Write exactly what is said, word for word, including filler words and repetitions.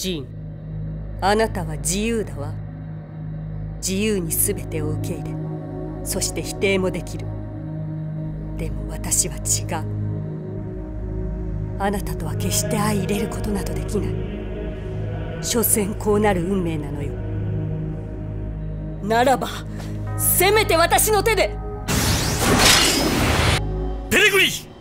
ジーン、あなたは自由だわ。自由に全てを受け入れ、そして否定もできる。でも私は違う。あなたとは決して相入れることなどできない。所詮こうなる運命なのよ。ならばせめて私の手で。 ペレグリン